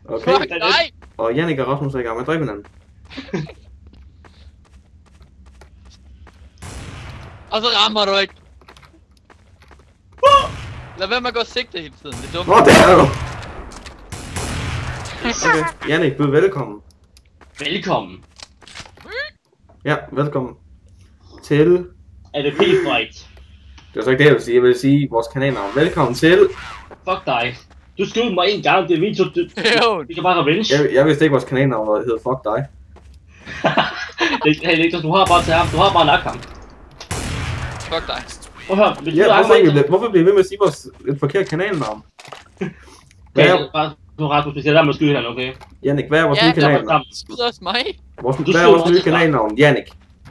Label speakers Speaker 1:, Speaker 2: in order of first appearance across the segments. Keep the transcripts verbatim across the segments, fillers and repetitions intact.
Speaker 1: Okay.
Speaker 2: Fuck dig!
Speaker 1: Og Jannik og Rasmus er i gang med at dræbe hinanden.
Speaker 2: Og så rammer du ikke. Lad være med at gå og sigte hele tiden, det er dumt.
Speaker 1: Nå, det er du! Okay, Jannik, byd velkommen.
Speaker 3: Velkommen.
Speaker 1: Ja, velkommen til...
Speaker 3: A D P-fight.
Speaker 1: Det er så ikke det, jeg vil sige. Jeg vil sige vores kanalnavn. Velkommen til...
Speaker 3: Fuck dig. Du skød mig en gang, det er min to... Vi kan bare revenge.
Speaker 1: Jeg, jeg vidste ikke vores kanalnavn, og det hedder Fuck dig.
Speaker 3: Hey Niklas, du har bare til ham. Du har bare lagt ham.
Speaker 2: Fuck dig.
Speaker 3: Prøv at høre, hvis
Speaker 1: Ja,
Speaker 3: du
Speaker 1: hvorfor,
Speaker 3: ikke...
Speaker 1: ikke, hvorfor bliver vi ved med at sige vores et forkert kanalnavn? Hvad
Speaker 3: Okay,
Speaker 1: er,
Speaker 3: bare... Du har Rasmus, vi skal lade med at skyde hinanden, okay?
Speaker 1: Jannik, hvad er vores
Speaker 2: Ja,
Speaker 1: nye
Speaker 2: der var
Speaker 1: kanalnavn?
Speaker 2: Skud også mig.
Speaker 1: Vores,
Speaker 3: Du
Speaker 1: hvad er
Speaker 3: skriver
Speaker 1: vores nye
Speaker 3: også
Speaker 1: kanalnavn? Jannik.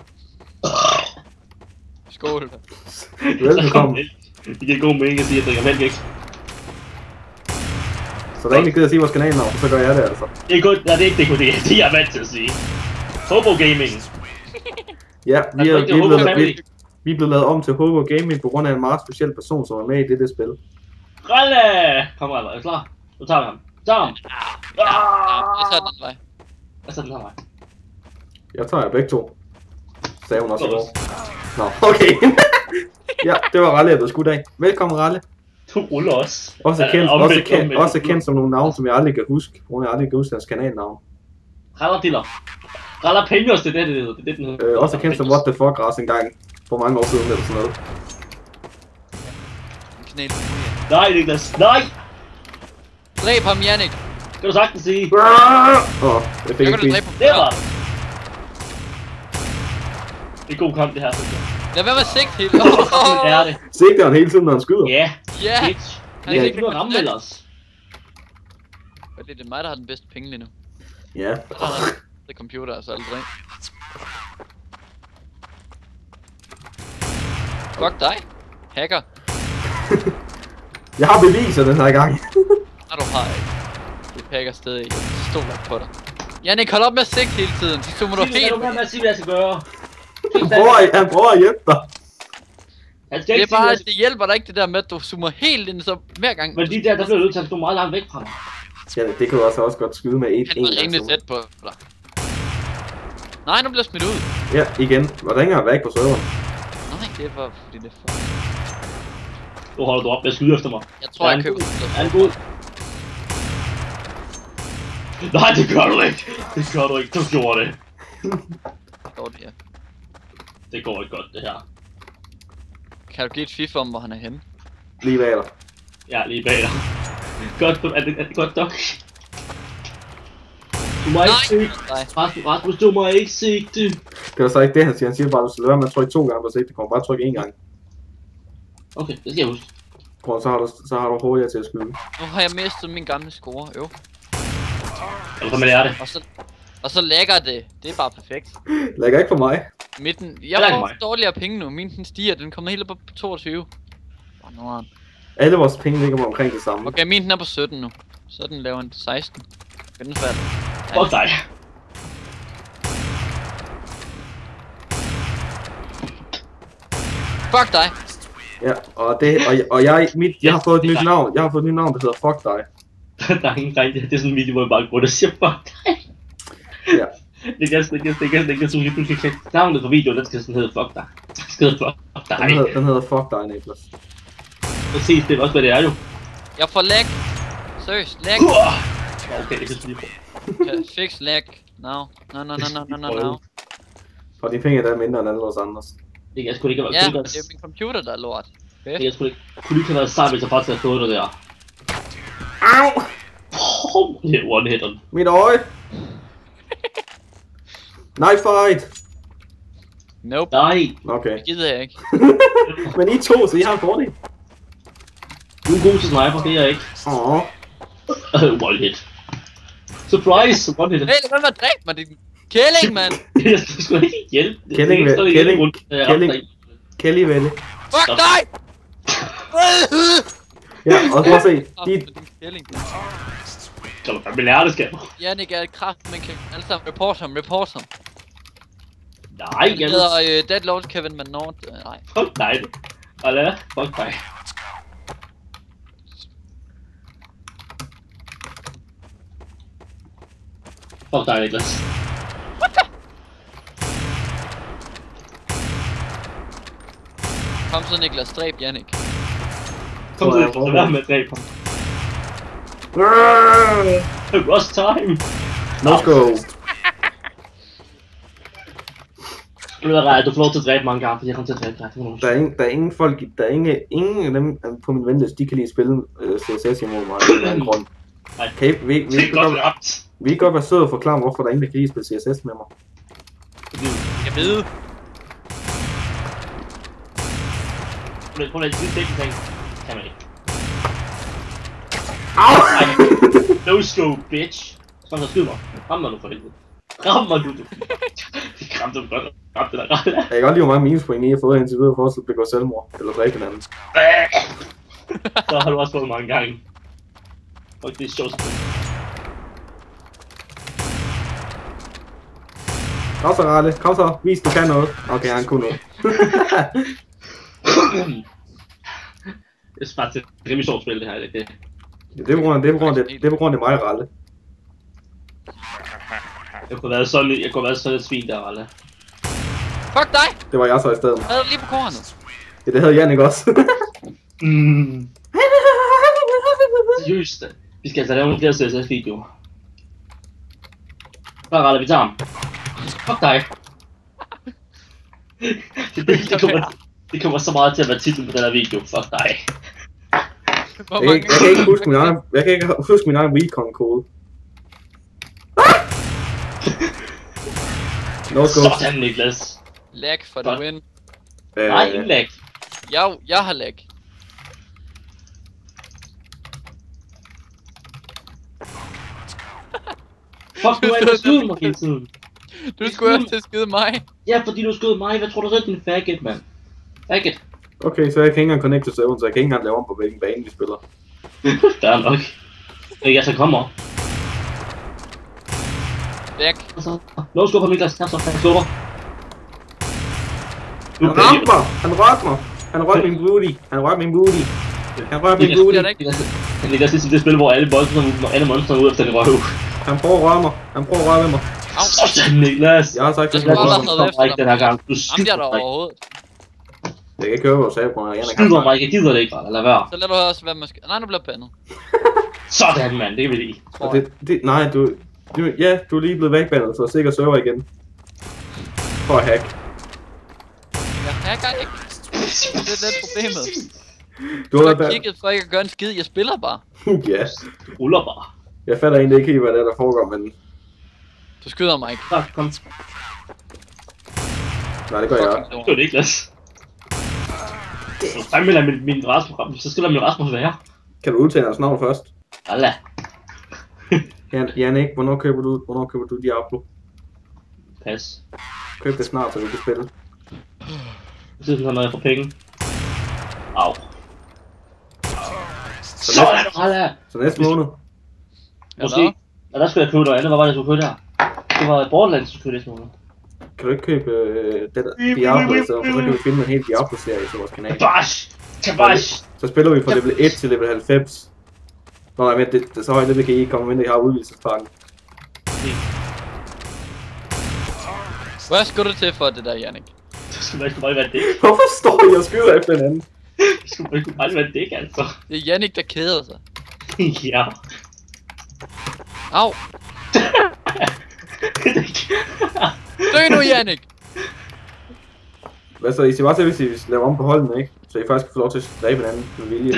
Speaker 2: Skål.
Speaker 1: Velkommen.
Speaker 3: Det giver god mening at sige, at jeg drikker mælk, ikke?
Speaker 1: Så der er egentlig gider at sige vores kanalnavn, så gør jeg det altså.
Speaker 3: Det er godt, nej, det er ikke det, det er det, jeg er vant til at sige. Hobo Gaming.
Speaker 1: Ja, vi er,
Speaker 3: Altså,
Speaker 1: vi,
Speaker 3: det
Speaker 1: er
Speaker 3: er
Speaker 1: blevet,
Speaker 3: Hobo
Speaker 1: vi, vi er blevet lavet om til Hobo Gaming på grund af en meget speciel person, som er med i dette spil.
Speaker 3: Ralle! Kom, Ralle, er du klar? Nu tager vi ham. Tag ham!
Speaker 2: Ja, ja, det er sådan den vej.
Speaker 3: Jeg sætter den her vej.
Speaker 1: Jeg tager jer begge to. Sagde hun også i går. Nå, okay. Ja, det var Ralle, jeg blev skudt af. Velkommen, Ralle.
Speaker 3: Du ruller også.
Speaker 1: Også kendt, også kendt, også kendt som nogle navne, som jeg aldrig kan huske. Hvor jeg aldrig kan huske deres kanalnavn.
Speaker 3: Ralladiller. Ralapenos, det er det, det hedder. Det er det, den hedder.
Speaker 1: Øh, også kendt som What the Fuck Græs engang. For mange år siden eller sådan noget.
Speaker 2: Knæl.
Speaker 3: Nej, Niklas. Nej!
Speaker 2: Dræb ham, Jannik.
Speaker 3: Kan du sagtens sige?
Speaker 1: Åh, oh, jeg fik
Speaker 2: Jeg
Speaker 1: ikke
Speaker 2: kan du
Speaker 1: fint.
Speaker 2: dræbe ham.
Speaker 3: Det var det. Det er god kamp, det her, synes jeg.
Speaker 2: Lad være med at sigte helt.
Speaker 3: Det er det.
Speaker 1: Sigter han hele tiden, når han skyder?
Speaker 3: Ja.
Speaker 2: Ja.
Speaker 3: Bitch.
Speaker 2: Han
Speaker 3: Jeg
Speaker 2: er
Speaker 3: kan
Speaker 2: ikke
Speaker 3: ikke ramme med os.
Speaker 2: Det er mig, der har den bedste penge lige nu.
Speaker 1: Ja.
Speaker 2: Så er der det computer, altså aldrig. Fuck dig. Hacker.
Speaker 1: Jeg har beviser den her gang.
Speaker 2: Nej, du har ikke. Du pakker stadig. Jeg stoler ikke på dig. Jannik, hold op med at sigte hele tiden. De zoomer du
Speaker 3: Sig,
Speaker 2: helt.
Speaker 3: lad du være med at sige, hvad jeg skal gøre.
Speaker 1: Han prøver, han prøver at hjælpe dig.
Speaker 3: Han skal
Speaker 2: Det
Speaker 3: ikke
Speaker 2: er
Speaker 3: sige,
Speaker 2: bare,
Speaker 3: hvad
Speaker 2: at det hjælper dig ikke det der med, at du zoomer helt ind, så hver gang.
Speaker 3: Men de der, der bliver nødt til at stå meget langt væk fra mig.
Speaker 1: Ja, det kan du også, også godt skyde med et
Speaker 2: Han
Speaker 1: en
Speaker 2: var
Speaker 1: gang.
Speaker 2: rimelig
Speaker 1: så-
Speaker 2: tæt på dig. Nej, nu bliver jeg smidt ud.
Speaker 1: Ja, igen. Hvor ringer han væk på serveren?
Speaker 2: Nej, det var fordi det er for...
Speaker 3: Nu holder du op med at skyde efter mig.
Speaker 2: Jeg tror,
Speaker 3: Er
Speaker 2: jeg
Speaker 3: han
Speaker 2: køber...
Speaker 3: god? Er han god? Nej, det gør du ikke. Det gør du ikke. Du gjorde det.
Speaker 2: Godt, ja.
Speaker 3: Det går ikke godt, det her.
Speaker 2: Kan du give et fif om, hvor han er henne?
Speaker 1: Lige bag dig.
Speaker 3: Jeg er lige bag dig. Godt, er det, er det godt nok? Du må ikke
Speaker 2: Nej!
Speaker 3: sigte.
Speaker 2: Nej.
Speaker 3: Rasmus, Rasmus, du må ikke sigte.
Speaker 1: Det var så ikke det, han siger. Han siger bare, at du skal lade være med at trykke to gange på sigte. Du kommer bare trykke en gang.
Speaker 3: Okay, det skal jeg huske.
Speaker 1: Prøv, så har du, så har du hurtigere til at skyde.
Speaker 2: Nu har jeg mistet min gamle score, øv.
Speaker 3: Eller så man lærer det.
Speaker 2: Og så... Og så lægger det. Det er bare perfekt.
Speaker 1: Lægger ikke for mig.
Speaker 2: Midten...
Speaker 3: Heller
Speaker 2: Jeg
Speaker 3: ikke
Speaker 2: får
Speaker 3: mig.
Speaker 2: dårligere penge nu. Min den stiger. Den kommer helt op på toogtyve. Åh, nu er han.
Speaker 1: Alle vores penge ligger på omkring det samme.
Speaker 2: Okay, min den er på sytten nu. Så den laver en seksten. Den er færdig.
Speaker 3: Fuck dig.
Speaker 2: Fuck dig.
Speaker 1: Ja, og, det, og, og jeg, mit, jeg har fået et nyt navn. Jeg har fået et nyt navn, der hedder Fuck dig.
Speaker 3: Der er ingen der, det er sådan en video, hvor jeg bare går og siger fuck dig.
Speaker 1: Ja.
Speaker 3: Det kan det kan det kan det kan så du skal klikke navnet på videoen, den skal sådan hedde fuck dig. Den skal hedde fuck dig.
Speaker 1: Den hedder, den hedder Fuck dig, Niklas.
Speaker 3: Præcis, det er også hvad det er jo.
Speaker 2: Jeg får lag. Seriøst, lag.
Speaker 3: Okay, det kan jeg lige
Speaker 2: Kan fix lag. Now. No, no, no, no, no, no, no.
Speaker 1: Og de penge der er mindre end alle vores andres.
Speaker 3: Det kan sgu ikke være.
Speaker 2: Ja,
Speaker 3: Det
Speaker 2: men det er min computer, der er lort. Fedt.
Speaker 3: kan sgu ikke. Kunne ikke have været sejt, hvis jeg faktisk havde fået det der.
Speaker 1: Au!
Speaker 3: Det er one-hitteren.
Speaker 1: Mit øje! Knife fight!
Speaker 2: Nope,
Speaker 3: Nej,
Speaker 1: Okay.
Speaker 2: det gider jeg ikke.
Speaker 1: Men I to, så I har en fordel.
Speaker 3: du er god til sniper, det er jeg ikke.
Speaker 1: Åh.
Speaker 3: One hit. Surprise! One hit.
Speaker 2: Hey, lad være med at dræbe mig, din kælling, mand!
Speaker 3: Jeg skal sgu ikke hjælpe. Det er
Speaker 1: Kælling,
Speaker 3: ikke sådan,
Speaker 1: Kælling,
Speaker 3: rundt, øh,
Speaker 1: Kælling.
Speaker 3: opdag.
Speaker 1: Kelly Velle.
Speaker 2: Fuck dig!
Speaker 1: Ja, og prøv at se. De,
Speaker 2: Din kælling.
Speaker 3: Kan du fandme lære det, skal du?
Speaker 2: Jannik er et kraft, man kan alle sammen report ham, report ham.
Speaker 3: Nej,
Speaker 2: Han
Speaker 3: jeg
Speaker 2: hedder øh, Dead Lord Kevin Manord. Øh, nej.
Speaker 3: Fuck dig. Eller, fuck dig. Fuck dig, Niklas.
Speaker 2: Kom så, Niklas, dræb Jannik.
Speaker 3: Kom så, Niklas, vær med at dræbe ham. It was time!
Speaker 1: Let's go!
Speaker 3: Du ved ret, du får lov til at dræbe mange gange, fordi jeg kommer til at dræbe dig.
Speaker 1: Der er ingen, der er ingen folk, der er ingen, ingen af dem på min venliste, de kan lide at spille uh, C S S imod mig af en eller anden grund.
Speaker 3: Nej,
Speaker 1: kan I, vi, vi,
Speaker 3: det er
Speaker 1: vi,
Speaker 3: godt ramt.
Speaker 1: vi kan godt være søde og forklare, hvorfor der er ingen, der kan lide at spille C S S med mig.
Speaker 2: Jeg ved.
Speaker 3: Prøv at sige det, ting. Kan man ikke.
Speaker 1: Au!
Speaker 3: No scope, bitch. Sådan der, skyd mig. Ram mig nu for helvede. Ram mig nu, du. Det ramte du godt. Ramte dig ret.
Speaker 1: Jeg kan godt lide, hvor mange minuspoint I har fået indtil videre for at begå selvmord. Eller dræbe hinanden.
Speaker 3: Så har du også fået mange gange. Fuck, det er sjovt.
Speaker 1: Kom så, Ralle. Kom så. Vis, du kan noget. Okay, han kunne noget.
Speaker 3: Det er bare til et rimelig sjovt spil, det her. Det, det.
Speaker 1: Ja, det er på grund af det, er på grund af det, det, er på grund af mig, Ralle.
Speaker 3: Jeg kunne have været sådan, jeg kunne have været sådan et svin der, Ralle.
Speaker 2: Fuck dig!
Speaker 1: Det var jeg så i stedet.
Speaker 2: Havde du lige på kornet?
Speaker 1: Ja, det havde Jannik også.
Speaker 3: Mm. Seriøst. Vi skal altså lave en flere C S S-videoer. Bare Ralle, vi tager ham. Fuck dig. det, det, det, kommer, det kommer så meget til at være titlen på den her video. Fuck dig.
Speaker 1: Jeg kan, ikke, jeg kan ikke huske min egen, jeg kan ikke huske min egen recon-kode. No go.
Speaker 3: Sådan, Niklas.
Speaker 2: Lag for the win.
Speaker 1: Øh,
Speaker 3: Nej, ingen lag.
Speaker 2: Jeg, jeg har lag.
Speaker 3: Fuck, du er inde og skyde mig hele tiden.
Speaker 2: Du skulle også til at skyde mig.
Speaker 3: Ja, fordi du skød mig. Hvad tror du så, din faggot, mand? Faggot.
Speaker 1: Okay, så jeg kan ikke engang connect til serveren, så jeg kan ikke engang lave om på hvilken bane vi spiller.
Speaker 3: Der er nok. Jeg så kommer.
Speaker 2: Væk.
Speaker 3: Nå, skub på Niklas. Kom så, han skubber.
Speaker 1: Han ramte mig! Han rørte mig! Han rørte min booty! Han rørte min booty! Han rørte min booty!
Speaker 3: Niklas, det er det spil, hvor alle monster, alle monster er ude efter den røv.
Speaker 1: Han prøver at røre mig! Han prøver at røre ved mig!
Speaker 3: Sådan, Niklas!
Speaker 1: Jeg har sagt,
Speaker 2: Du
Speaker 1: at
Speaker 2: skal
Speaker 1: jeg
Speaker 2: bare
Speaker 1: skal
Speaker 2: have noget efter
Speaker 3: ikke den her gang. Du
Speaker 2: Ham bliver der
Speaker 3: skyder mig.
Speaker 2: overhovedet.
Speaker 1: Jeg kan ikke høre, hvad du sagde på mig.
Speaker 3: Du skyder mig, jeg gider det ikke, bare. Lad være.
Speaker 2: Så lad du også være måske. Nej, nu bliver bandet.
Speaker 3: Sådan, mand. Det kan vi lide.
Speaker 1: Og det, det, nej, du, du, ja, du er lige blevet vækbandet, så sikker server igen. For at hack.
Speaker 2: Jeg hacker ikke. Det er det problemet.
Speaker 1: Du
Speaker 2: Du
Speaker 1: har
Speaker 2: har
Speaker 1: været
Speaker 2: kigget for ikke at gøre en skid, jeg spiller bare.
Speaker 1: Ja.
Speaker 3: Du ruller bare.
Speaker 1: Jeg fatter egentlig ikke helt, hvad det er, der foregår, men...
Speaker 2: Du skyder mig ikke.
Speaker 3: Så, kom.
Speaker 1: Nej, det gør jeg.
Speaker 2: Fucking
Speaker 3: Det var Niklas. Så fandme lader min, min Rasmus, så skal der min Rasmus være.
Speaker 1: Kan du udtale hans navn først?
Speaker 3: Alla.
Speaker 1: Jan, Jannik, hvornår køber du, hvornår køber du Diablo?
Speaker 3: Pas.
Speaker 1: Køb det snart, så vi kan spille.
Speaker 3: Jeg synes, når jeg får penge. Au. Sådan, Alla.
Speaker 1: Så næste måned.
Speaker 3: Måske. Og der skulle jeg købe noget andet. Hvad var det, jeg skulle købe der? Det var Borderlands, jeg skulle købe næste måned.
Speaker 1: Kan du ikke købe øh, det der Diablo i stedet, for så kan vi filme en hel Diablo-serie til vores kanal.
Speaker 3: Bash! Kabash!
Speaker 1: Så spiller vi fra level et til level halvfems. Nå nej, men det, det, så højt level kan I ikke komme, men I har udvidelsespakken.
Speaker 2: Hvad skulle du til for det der, Jannik?
Speaker 3: Det skulle ikke bare være det.
Speaker 1: Hvorfor står I og skyder efter hinanden?
Speaker 3: Det skulle ikke bare være det, altså.
Speaker 2: Det er Jannik, der keder sig.
Speaker 3: Ja.
Speaker 2: Au! Dø nu, Jannik!
Speaker 1: Hvad så, I siger bare til, hvis I laver om på holdene, ikke? Så I faktisk kan få lov til at dræbe hinanden med vilje.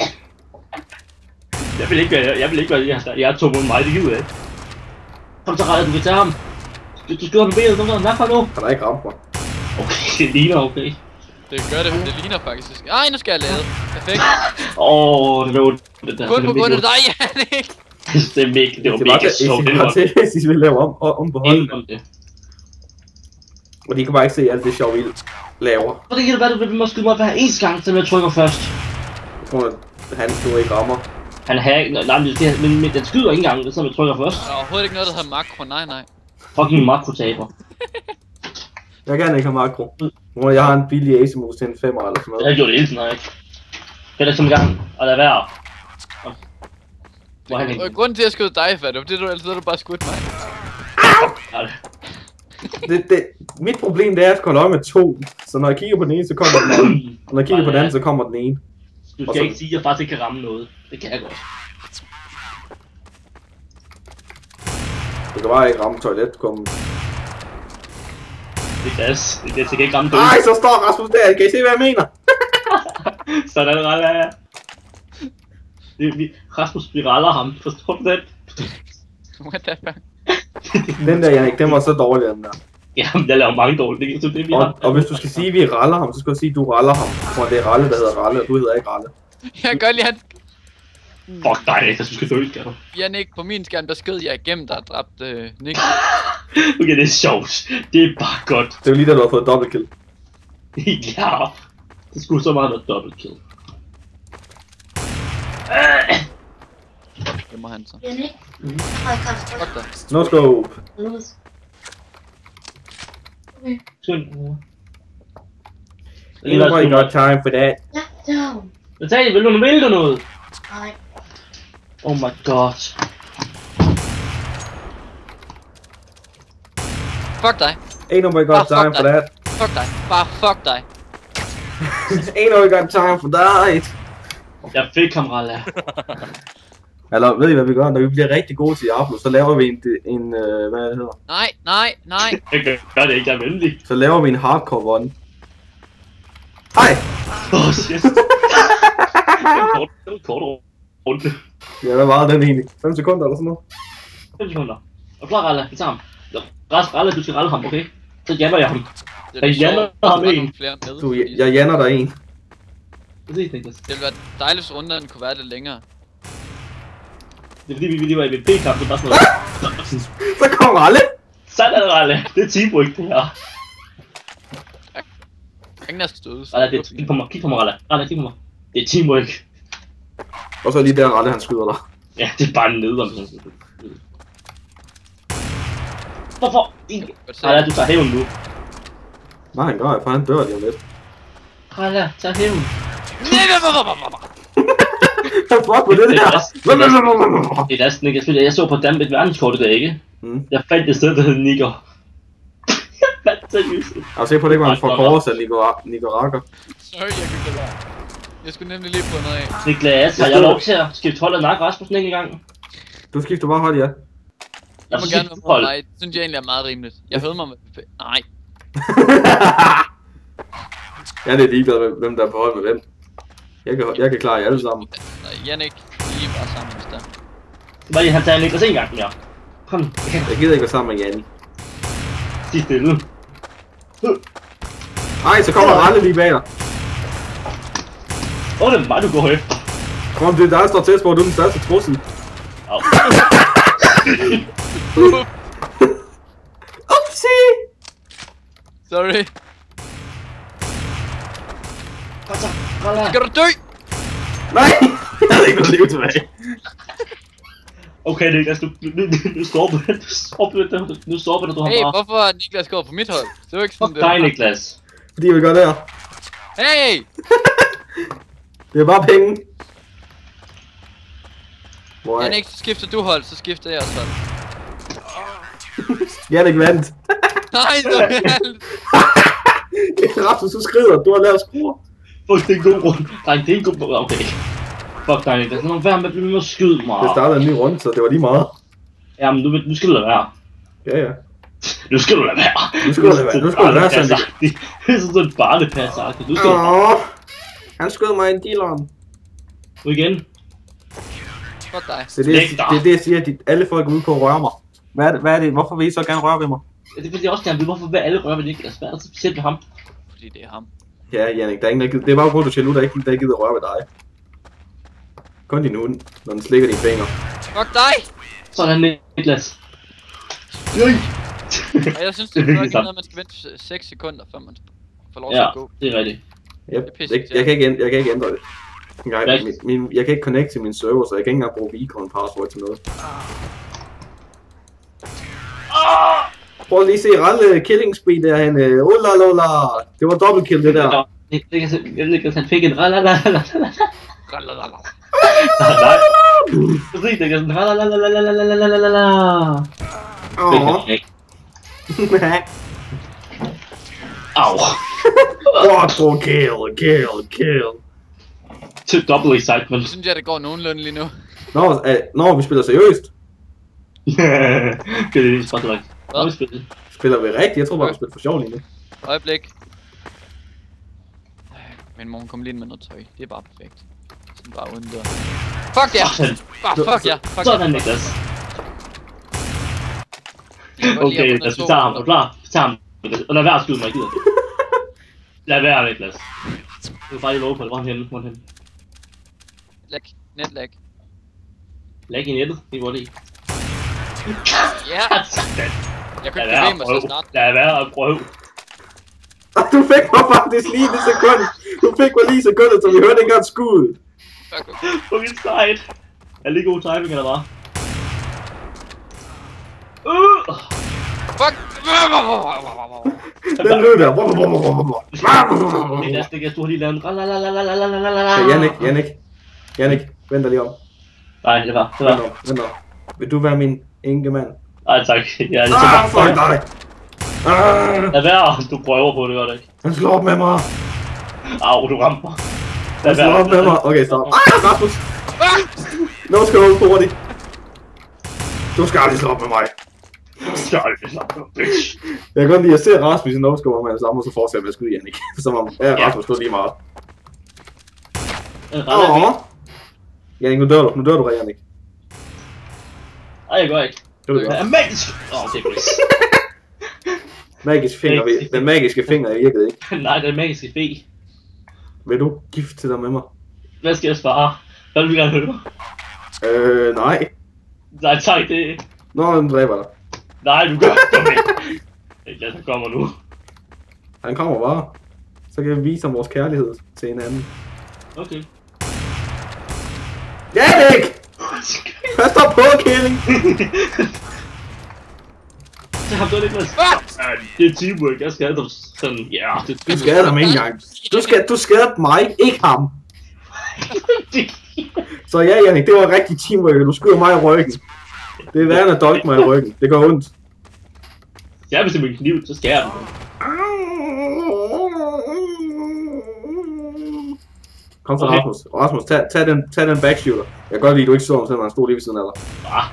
Speaker 3: Jeg vil ikke være, jeg vil ikke være, jeg, jeg er to mod mig, det gider jeg ikke. Kom så, Ralle, du kan tage ham. Du, du skyder med benet, kom så, hvad for nu?
Speaker 1: Han har ikke ramt mig.
Speaker 3: Okay, det ligner okay.
Speaker 2: Det gør det, det ligner faktisk. Ej, nu skal jeg lade. Perfekt.
Speaker 3: Åh, oh, det var det der.
Speaker 2: Kun på grund af dig, Jannik!
Speaker 3: Det er mega, det var
Speaker 1: I siger bare
Speaker 3: mega
Speaker 1: til- I
Speaker 3: sjovt.
Speaker 1: siger bare til, hvis I vil lave om, om på holdene.
Speaker 3: det.
Speaker 1: Og de kan bare ikke se alt det sjov, I laver.
Speaker 3: Og det kan det være, du vil måske skyde mig hver eneste gang, så jeg trykker først.
Speaker 1: Jeg tror, at han du ikke rammer.
Speaker 3: Han har nej, men, det, men, men den skyder ikke engang, så jeg trykker først.
Speaker 2: Der er overhovedet ikke noget, der hedder makro. Nej, nej.
Speaker 3: Fucking makrotaber.
Speaker 1: Jeg kan ikke have makro. Hvor jeg har en billig Asimov til en femmer eller sådan
Speaker 3: Jeg
Speaker 1: noget.
Speaker 3: har gjort det hele tiden, har jeg ikke. Det er som en gang, og lad være. Hvor han
Speaker 2: Og
Speaker 3: ikke.
Speaker 2: grunden til at jeg skød dig, for det var det, du altid du bare skudt mig.
Speaker 3: Nej.
Speaker 1: Det, det, mit problem det er at holde øje med to. Så når jeg kigger på den ene, så kommer den anden. Og når jeg kigger på den anden, så kommer den ene.
Speaker 3: Du
Speaker 1: Og
Speaker 3: skal
Speaker 1: så-
Speaker 3: ikke sige, at jeg faktisk ikke kan ramme noget. Det kan jeg godt.
Speaker 1: Du kan bare ikke ramme toiletkummen.
Speaker 3: Det er gas. Det er, jeg kan ikke ramme døden.
Speaker 1: Ej, så står Rasmus der. Kan I se, hvad jeg mener?
Speaker 3: Sådan, Ralla. Det, vi, Rasmus spiraler ham. Forstår du det?
Speaker 2: What the fuck?
Speaker 1: Den der, Jannik, den var så dårlig, den der.
Speaker 3: Jamen, jeg laver mange dårlige. Det er det, vi
Speaker 1: Og,
Speaker 3: har.
Speaker 1: og hvis du skal sige, at vi raller ham, så skal du sige, at du raller ham. For det er Ralle, der hedder Ralle, og du hedder ikke Ralle.
Speaker 2: Jeg kan godt lide, at
Speaker 3: Fuck dig, Nick, du skal dø, skal du?
Speaker 2: Jannik på min skærm, der skød jeg igennem, der har dræbt øh, Nick.
Speaker 3: Okay, det er sjovt. Det er bare godt.
Speaker 1: Det er jo lige da, du har fået dobbelt kill.
Speaker 3: Ja. Det skulle så meget være dobbelt kill.
Speaker 2: Det må han så.
Speaker 4: Jannik. Hold kaffe.
Speaker 2: Fuck dig.
Speaker 1: No scope.
Speaker 4: Lewis.
Speaker 3: Skynd.
Speaker 1: Ain't nobody got time for that.
Speaker 4: Ja, det har hun.
Speaker 3: Natalie, vil du, vil du noget?
Speaker 4: Nej.
Speaker 3: Oh my god.
Speaker 2: Fuck dig.
Speaker 1: Ain't nobody got
Speaker 2: Ah, fuck
Speaker 1: time for
Speaker 2: dig.
Speaker 1: that.
Speaker 2: Fuck dig. Bare fuck dig.
Speaker 1: Ain't nobody got time for that.
Speaker 3: Jeg fik ham, Ralla.
Speaker 1: Eller ved I hvad vi gør? Når vi bliver rigtig gode til Diablo, så laver vi en, en øh, hvad det hedder?
Speaker 2: Nej, nej, nej.
Speaker 3: Jeg gør det ikke, jeg er venlig.
Speaker 1: Så laver vi en hardcore one. Hej!
Speaker 3: Åh, oh, shit. Det var kort, det var kort runde.
Speaker 1: Ja, hvad var den egentlig? fem sekunder eller sådan noget?
Speaker 3: fem sekunder. Og klar, Ralla, vi tager ham. Ras, Ralla, du skal ralle ham, okay? Så jammer jeg ham.
Speaker 2: Det
Speaker 3: Jeg
Speaker 2: er
Speaker 3: jammer
Speaker 2: sjovt,
Speaker 3: ham
Speaker 2: der er
Speaker 3: en.
Speaker 2: nogle flere med.
Speaker 1: Du, jeg, jeg janner dig en.
Speaker 3: Præcis, Niklas.
Speaker 2: Det ville være dejligt, hvis runden kunne være lidt længere.
Speaker 3: Det er fordi, vi lige var i M V P-kamp, så bare sådan noget.
Speaker 1: Så kommer alle!
Speaker 3: Sådan, Ralla. Det er teamwork, det her.
Speaker 2: Ingen der skal stødes.
Speaker 3: Ralla, det er, kig på mig, kig på mig, Ralla. Ralla, kig på mig. Det er teamwork.
Speaker 1: Og så lige der Ralle, han skyder dig.
Speaker 3: Ja, det er bare nedom. Hvorfor? Ralla, du tager hævn nu.
Speaker 1: Nej, han gør, for han dør lige om lidt.
Speaker 3: Ralla, tag hævn.
Speaker 1: Fuck med det
Speaker 3: Det er
Speaker 1: der!
Speaker 3: også- Det er næsten ikke, jeg spiller. Jeg så på Damn et verdenskort i dag, ikke?
Speaker 1: Mm.
Speaker 3: Jeg fandt et sted, der hed Niger. Jeg fandt seriøst.
Speaker 1: Jeg var sikker på, det ikke var en forkortelse af Nicaragua.
Speaker 2: Sorry, jeg kan ikke lade være. Jeg skulle nemlig lige prøve noget af.
Speaker 3: Niklas, har jeg lov til at skifte hold og nakke Rasmussen en gang?
Speaker 1: Du skifter bare hold, ja.
Speaker 2: Jeg
Speaker 3: Jeg
Speaker 2: må
Speaker 3: må
Speaker 2: gerne
Speaker 3: skifte
Speaker 2: være
Speaker 3: hold.
Speaker 2: med mig. Det synes jeg egentlig er meget rimeligt. Jeg høvede mig med... Nej.
Speaker 1: Jeg er lidt ligeglad med, hvem der er på hold med hvem. Jeg kan, jeg kan klare jer alle sammen.
Speaker 2: Nej, Jannik. I er bare sammen hvis der.
Speaker 3: Det var lige, han tager Niklas en gang, ja. Kom,
Speaker 1: Jeg gider ikke være sammen med Janni.
Speaker 3: sig stille.
Speaker 1: Ej, så kommer Ralle lige bag dig.
Speaker 3: Åh, det er mig, du går efter.
Speaker 1: Kom, det er dig, der står til, hvor du er den største trussel.
Speaker 3: Au.
Speaker 1: Upsi!
Speaker 2: Sorry.
Speaker 3: Kom så, Ralla.
Speaker 2: Skal du dø?
Speaker 1: Nej! Jeg havde ikke noget liv tilbage.
Speaker 3: Okay, Niklas, du, nu, nu, nu stopper det. Nu stopper det. Nu stopper det, du har
Speaker 2: Hey,
Speaker 3: bare.
Speaker 2: hvorfor er Niklas gået på mit hold? Det var ikke sådan,
Speaker 3: Fuck
Speaker 2: det var.
Speaker 3: dig, Niklas.
Speaker 1: Fordi jeg vil gøre det her.
Speaker 2: Hey!
Speaker 1: Det er bare penge. Hvor er
Speaker 2: Jannik, så skifter du hold, så skifter jeg også hold.
Speaker 1: Jannik vandt.
Speaker 2: Nej, så er alt.
Speaker 1: Rasmus, du skrider. Du har lavet skruer.
Speaker 3: Fuck, det er en god runde. Nej, det er en god runde. Okay. Fuck dig, Niklas. Nu vær med at blive med at skyde mig.
Speaker 1: Det startede en ny runde, så det var lige meget.
Speaker 3: Jamen, nu, nu skal du lade være.
Speaker 1: Ja, ja.
Speaker 3: Nu skal du lade være.
Speaker 1: Nu skal du lade være. Nu skal du lade være, Sandy.
Speaker 3: Det er sådan et barnepas-agtigt. Nu skal du
Speaker 1: Åh, han skød mig i en dealeren.
Speaker 3: nu igen.
Speaker 2: Fuck dig.
Speaker 1: Det er det, jeg,
Speaker 3: Stik dig.
Speaker 1: det, er det, jeg siger, at alle folk er ude på at røre mig. Hvad er det? Hvad er det? Hvorfor vil I så gerne røre ved mig?
Speaker 3: Det vil jeg også gerne vide. Hvorfor vil alle røre ved Niklas? Hvad er det så specielt ved ham?
Speaker 2: Fordi det er ham.
Speaker 1: Ja, Jannik, der er ingen, der gider. Det er bare grund, du siger nu, der er ikke der gider røre ved dig. Kun din hund, når den slikker dine fingre.
Speaker 2: Fuck dig!
Speaker 3: Sådan, Niklas. Øj.
Speaker 2: Og jeg synes, det er
Speaker 3: virkelig
Speaker 2: fucking
Speaker 3: sandt.
Speaker 2: noget, man skal vente seks sekunder, før man får lov til
Speaker 3: Ja,
Speaker 2: at gå.
Speaker 3: det er rigtigt.
Speaker 1: Yep.
Speaker 2: Det er pisse
Speaker 1: Jeg, jeg, kan ikke, ænd- jeg kan ikke ændre det. Jeg,
Speaker 3: Hvad?
Speaker 1: min, min, jeg kan ikke connect til min server, så jeg kan ikke engang bruge Beacon password til noget. Prøv lige at se Ralle killing speed derhen. Oh la la la. Det var dobbelt kill det der.
Speaker 3: Nå, det- det kan- Jeg ved ikke, at han fik en ralalalala.
Speaker 2: Ralalala.
Speaker 3: Nej. Præcis, det kan sådan ralalalalalalala. Det kan
Speaker 1: Åh,
Speaker 3: han ikke. Au.
Speaker 1: Quattro kill, kill, kill.
Speaker 3: Til double excitement.
Speaker 2: Nu synes jeg, det går nogenlunde lige nu.
Speaker 1: Nå, øh, når vi spiller seriøst,
Speaker 3: Det er det spørgsmål. Hvad vi spiller?
Speaker 1: spiller vi rigtigt. Jeg tror bare, vi spiller for sjov lige nu.
Speaker 2: Øjeblik. Min mor kom lige ind med noget tøj. Det er bare perfekt. Sådan bare uden dør. Fuck ja!
Speaker 3: Sådan.
Speaker 2: Bare fuck ja! Fuck
Speaker 3: Sådan,
Speaker 2: ja!
Speaker 3: Niklas.
Speaker 2: Jeg kan godt lide at
Speaker 3: Okay,
Speaker 2: få
Speaker 3: Niklas, vi
Speaker 2: noget
Speaker 3: tager ham. Er
Speaker 2: sol.
Speaker 3: du klar? Vi tager ham. Og lad være at skyde mig, jeg gider. Lad være, Niklas. Du er bare lige love på det. Hvor er han henne? Hvor er han henne?
Speaker 2: Lag. Netlag.
Speaker 3: Lag i nettet. Det var det.
Speaker 2: Ja!
Speaker 3: Sådan.
Speaker 2: Jeg kunne
Speaker 3: Lad
Speaker 2: ikke
Speaker 3: være
Speaker 2: bevæge
Speaker 3: at
Speaker 2: mig så
Speaker 3: prøve.
Speaker 2: snart.
Speaker 3: Lad være at prøve.
Speaker 1: Og du fik mig faktisk lige det sekund. Du fik mig lige sekundet, så vi hørte ikke engang skud.
Speaker 2: Fuck, okay.
Speaker 3: På min side. Er det lige god timing, eller hvad? Uh!
Speaker 2: Fuck!
Speaker 1: Den lyd der.
Speaker 3: Niklas, Niklas, du har lige lavet en... Ralalalalalalalalalala.
Speaker 1: Hey, Jannik, Jannik. Jannik, vent dig lige om.
Speaker 3: Nej, det var, det
Speaker 1: Vent
Speaker 3: var.
Speaker 1: om, vent om. Vil du være min enkemand?
Speaker 3: Ej, tak. Ja, det er så
Speaker 1: Ah, fuck
Speaker 3: bare...
Speaker 1: dig! Ah,
Speaker 3: Lad være, du prøver på det, gør det ikke?
Speaker 1: han slår op med mig.
Speaker 3: Au, du ramte mig.
Speaker 1: Han slår op med mig. Okay, stop. Ah, Rasmus. Nu skal du holde hurtigt. Du skal aldrig slå op med mig.
Speaker 3: Skal aldrig slappe af, bitch.
Speaker 1: Jeg kan godt lide at se Rasmus i no-scope med det samme, og så fortsætter jeg med at skyde Jannik. Som om, ja,
Speaker 3: Ja.
Speaker 1: Rasmus stod lige meget.
Speaker 3: Åh.
Speaker 1: Åh. Jannik, nu dør du. Nu dør du, Jannik.
Speaker 3: Ej, jeg gør ikke.
Speaker 1: Det ved jeg
Speaker 3: Jeg
Speaker 1: godt.
Speaker 3: er magisk. Åh, det er Chris.
Speaker 1: Magisk finger,
Speaker 3: Magisk.
Speaker 1: den magiske finger virkede ikke.
Speaker 3: Nej, det er magiske fe.
Speaker 1: Vil du gifte dig med mig?
Speaker 3: Hvad skal jeg svare? Hvad vil du gerne høre?
Speaker 1: Øh, nej.
Speaker 3: Nej, tak, det...
Speaker 1: Nå, den dræber dig.
Speaker 3: Nej, du gør det. Niklas, han kommer nu.
Speaker 1: Han kommer bare. Så kan vi vise ham vores kærlighed til hinanden.
Speaker 3: Okay.
Speaker 1: Jannik! Pas dig på, Killing!
Speaker 3: Så har du Niklas. Ja, det er teamwork. Jeg skal have dem sådan... Ja, det
Speaker 1: Du skader ham ikke engang. Du, skal, du skader mig, ikke ham. Så ja, Jannik, det var rigtig teamwork. Du skyder mig i ryggen. Det er værre end at dolke mig i ryggen. Det går ondt.
Speaker 3: Jeg er bestemt min kniv, så skal jeg den.
Speaker 1: Kom så,
Speaker 3: Okay.
Speaker 1: Rasmus. Rasmus, tag, tag, den, tag den backshooter. Jeg kan godt lide, at du ikke så ham, selvom han stod lige ved siden af dig.
Speaker 3: Ah.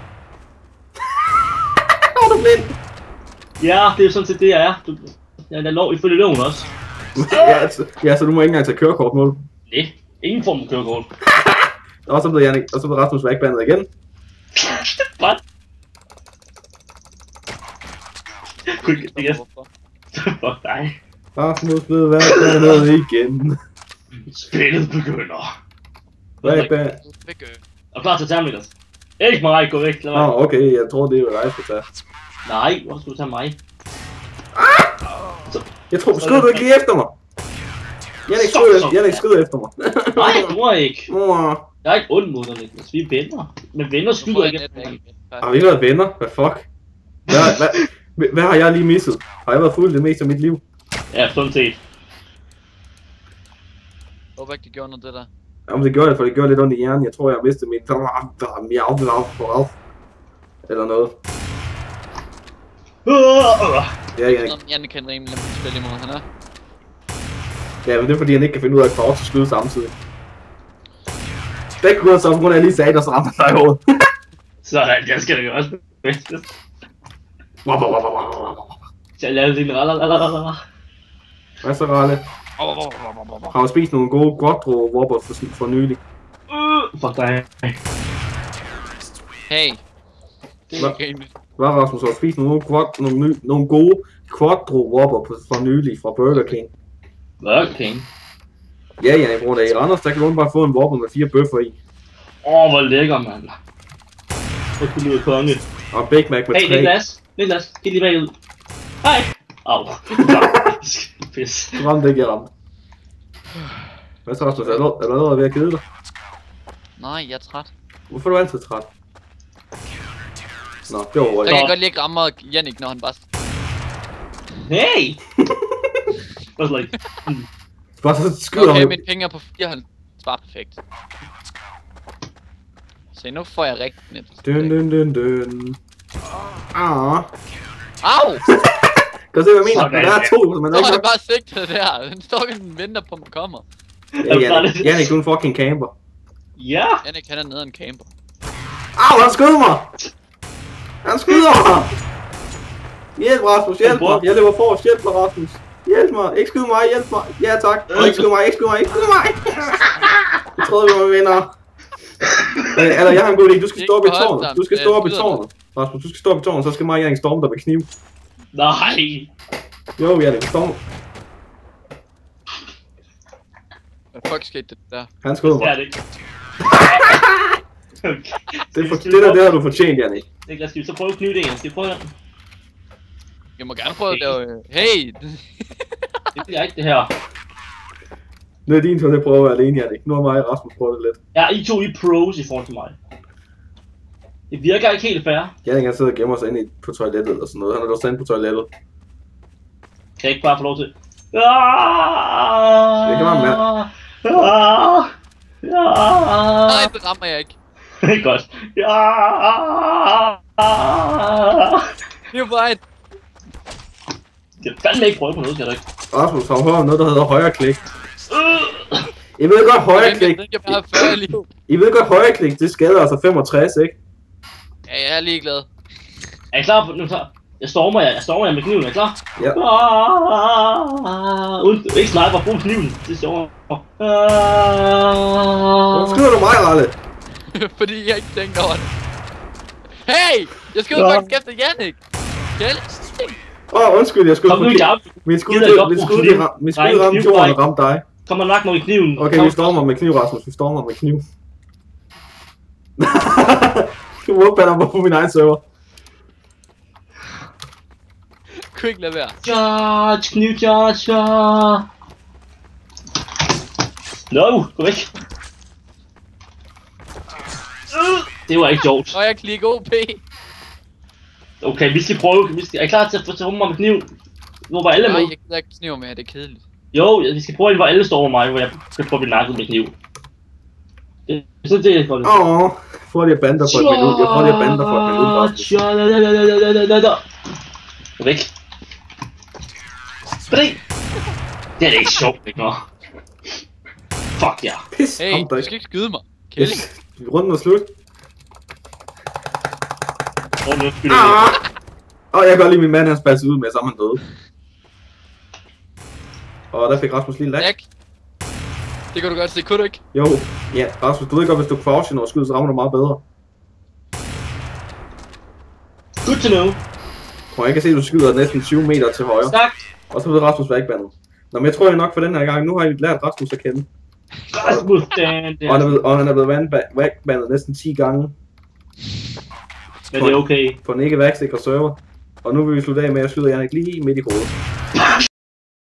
Speaker 1: Er du blind?
Speaker 3: Ja, det er jo sådan set det, jeg er. Du... Jeg er lov, ifølge loven også.
Speaker 1: ja, altså, ja, så du må ikke engang tage kørekort med.
Speaker 3: Nej, ingen form for kørekort.
Speaker 1: Og så blev Jannik, og så blev Rasmus vækbandet igen.
Speaker 3: Hvad? Kunne ikke, det er
Speaker 2: Hvorfor?
Speaker 3: fuck dig.
Speaker 1: Rasmus blev vækbandet igen.
Speaker 3: Spillet begynder.
Speaker 1: Vækbandet.
Speaker 2: Væk, øh.
Speaker 3: Og klar til Terminus. Ikke mig, gå væk. Lad
Speaker 1: Nå,
Speaker 3: mig.
Speaker 1: okay, jeg tror det var dig, jeg skulle tage.
Speaker 3: Nej, hvor skulle du tage mig?
Speaker 1: Jeg tror, skød du ikke lige efter mig? Jannik
Speaker 3: Stop,
Speaker 1: skød,
Speaker 3: stop.
Speaker 1: Jannik skød efter mig.
Speaker 3: Nej, du må ikke.
Speaker 1: Mor.
Speaker 3: Jeg er ikke ond mod dig, Niklas. Vi er venner. Men venner
Speaker 2: Nu får
Speaker 3: skyder
Speaker 2: jeg
Speaker 3: ikke.
Speaker 2: netlag igen.
Speaker 1: Har vi ikke været venner? Hvad fuck? Hvad, hvad, hvad har jeg lige misset? Har jeg været fuld det meste af mit liv?
Speaker 3: Ja, sådan set.
Speaker 2: Jeg håber ikke, de gjorde noget af det der.
Speaker 1: Jamen det gjorde jeg, for det gjorde lidt ondt i hjernen. Jeg tror, jeg har mistet mit... Eller noget. Ja, Jannik.
Speaker 2: Sådan, Jannik kan rimelig nemt spille imod, han er.
Speaker 1: Ja, men det er fordi, han ikke kan finde ud af at kvarts og skyde samtidig. Det kunne jeg så, på grund af, at jeg lige sagde, der så ramte dig i hovedet.
Speaker 3: Sådan, jeg skal da gøre også. Jeg lavede lige en ralalalala.
Speaker 1: Hvad så, Ralle? Har du spist nogle gode Quattro Whopper for, for nylig?
Speaker 3: Fuck dig.
Speaker 2: Hey. Det er
Speaker 1: Hvad?
Speaker 2: ikke rimeligt.
Speaker 1: Hvad, Rasmus? Har du spist nogle, quad, nogle, ny, nogle gode Quattro Whopper på- for nylig fra Burger King?
Speaker 3: Burger King.
Speaker 1: Ja, ja, jeg bruger det i Randers. Der kan du bare få en Whopper med fire bøffer i.
Speaker 3: Åh, oh, hvor lækker, mand. Hvor kunne lyde konge.
Speaker 1: Og Big Mac med
Speaker 3: Hey,
Speaker 1: tre.
Speaker 3: Niklas. Niklas, giv lige bagud. Hej. Au. Pis.
Speaker 1: Du ramte ikke, jeg ramte. Hvad så, Rasmus? Er du, er du allerede ved at kede dig?
Speaker 2: Nej, jeg er træt.
Speaker 1: Hvorfor er du altid træt? Nå, det var
Speaker 2: Så
Speaker 1: roligt.
Speaker 2: kan jeg godt lige ramme Jannik, når han bare...
Speaker 3: Hey. What's like? Mm.
Speaker 1: Bare så skyder
Speaker 2: Okay,
Speaker 1: han.
Speaker 2: mine penge er på fireoghalvtreds. Svar perfekt. Se, nu får jeg rigtigt net.
Speaker 1: Dun dun dun dun. Ah.
Speaker 2: Au!
Speaker 1: Kan du se, hvad jeg mener?
Speaker 3: Sådan,
Speaker 1: Der er
Speaker 3: ja.
Speaker 1: to, så man
Speaker 2: Nå,
Speaker 1: er
Speaker 2: han
Speaker 1: ikke
Speaker 2: er bare sigtet der. Den står ikke, den venter på, at man kommer.
Speaker 1: Ja, Jannik, Jannik, du er en fucking camper.
Speaker 3: Ja!
Speaker 2: Jannik, han er nede af en camper.
Speaker 1: Au, han skød mig! Han skyder mig! Hjælp, Rasmus, hjælp mig! Jeg løber forrest, hjælp mig, Rasmus! Hjælp mig, ikke skyd mig, hjælp mig! Ja, tak! Og ikke skyd mig, ikke skyd mig, ikke skyd mig! Jeg troede, vi var venner. Øh, Eller, jeg har en god idé, du skal stå op i tårnet. Du skal stå op i tårnet. Rasmus, du skal stå op i tårnet, så skal mig og Jannik storme dig med kniv.
Speaker 3: Nej!
Speaker 1: Jo, Jannik, storm.
Speaker 2: Hvad fuck skete det der?
Speaker 1: Han skød
Speaker 3: Det er
Speaker 1: mig.
Speaker 3: det ikke. Okay.
Speaker 1: Det, er for, det der, det har du fortjent, Jannik.
Speaker 3: Niklas, skal vi så prøve at knive det igen? Skal vi prøve den?
Speaker 2: Jeg må gerne prøve at lave... Hey!
Speaker 3: Det bliver ikke det her.
Speaker 1: Nu er din tur til at prøve at være alene, Jannik. Nu har mig og Rasmus prøvet det lidt.
Speaker 3: Ja, I to I er pros i forhold til mig. Det virker ikke helt fair.
Speaker 1: Jannik han sidder og gemmer sig inde i- på toilettet eller sådan noget. Han er låst inde på toilettet.
Speaker 3: Kan jeg ikke bare få lov til?
Speaker 1: Det kan man mærke.
Speaker 2: Nej, det rammer jeg ikke.
Speaker 3: Det er godt.
Speaker 2: Det er right.
Speaker 3: Jeg kan fandme ikke prøve på noget, skal du ikke?
Speaker 1: Rasmus har hørt om noget, der hedder højre klik. I ved godt højre klik.
Speaker 2: Jeg bare fyrre liv.
Speaker 1: I ved godt højre klik, det skader altså femogtres, ikke?
Speaker 2: Ja, jeg er ligeglad.
Speaker 3: Er I klar på nu? Klar? Jeg stormer jer, jeg stormer jer med kniven, er I klar?
Speaker 1: Ja.
Speaker 3: Ah, uden, ikke sniper, brug kniven. Det stormer.
Speaker 1: Hvorfor skyder du mig, Ralle?
Speaker 2: Fordi jeg ikke tænkte over det. Hey! Jeg skød
Speaker 3: Nå.
Speaker 2: faktisk efter Jannik. Kjell?
Speaker 1: Åh, oh, undskyld, jeg skulle
Speaker 3: Kom nu, Jacob.
Speaker 1: Min skud,
Speaker 3: Gider
Speaker 1: det,
Speaker 3: godt
Speaker 1: min
Speaker 3: bruge
Speaker 1: skud,
Speaker 3: kniv.
Speaker 1: det ram, min skud
Speaker 3: Nej,
Speaker 1: ramte
Speaker 3: kniv,
Speaker 1: jorden
Speaker 3: nej.
Speaker 1: og ramte dig.
Speaker 3: Kom og nak mig i kniven.
Speaker 1: Okay,
Speaker 3: Kom.
Speaker 1: vi stormer med kniv, Rasmus. Vi stormer med kniv. Du whoopbander mig på min egen server.
Speaker 2: Kunne ikke lade være.
Speaker 3: Charge, kniv, charge, charge. No, gå væk. Det var ikke sjovt.
Speaker 2: Og jeg klikker O P.
Speaker 3: Okay, vi skal prøve. Vi skal... Er I klar til at få mig med kniv? Hvor var alle
Speaker 2: Nej,
Speaker 3: med?
Speaker 2: jeg gider ikke knive med, det er kedeligt.
Speaker 3: Jo, vi skal prøve, hvor alle står over mig, hvor jeg skal prøve at blive nakket med kniv. Det er sådan det, jeg får det.
Speaker 1: Åh, oh, får de at bande dig for et minut. Jeg får de at bande dig for et minut, Rasmus.
Speaker 3: Gå væk. Spring! Det er da ikke sjovt, ikke nå. Fuck ja.
Speaker 1: Pis,
Speaker 2: Hey,
Speaker 1: ham
Speaker 2: du
Speaker 1: dig.
Speaker 2: skal ikke skyde mig. Kjell.
Speaker 1: Yes. Runden er slut.
Speaker 3: Åh, nu skyder
Speaker 1: Ah! Åh, jeg kan godt lide min mand, han spalser ud med, så er han døde. Og der fik Rasmus lige lag.
Speaker 2: Lag. Det kan du godt se, kunne du ikke?
Speaker 1: Jo, ja, Rasmus, du ved godt, hvis du croucher når skyder, så rammer du meget bedre.
Speaker 3: Good to know.
Speaker 1: Prøv, jeg kan se, at du skyder næsten tyve meter til højre.
Speaker 3: Tak.
Speaker 1: Og så ved Rasmus vækbandet. Nå, men jeg tror jeg nok for den her gang, nu har I lært Rasmus at kende.
Speaker 3: Rasmus, den
Speaker 1: Og han er
Speaker 3: der.
Speaker 1: blevet, og han er blevet vandba- vækbandet næsten ti gange
Speaker 3: Men det er okay.
Speaker 1: på en ikke værksikre server. Og nu vil vi slutte af med at skyde Jannik lige midt i hovedet.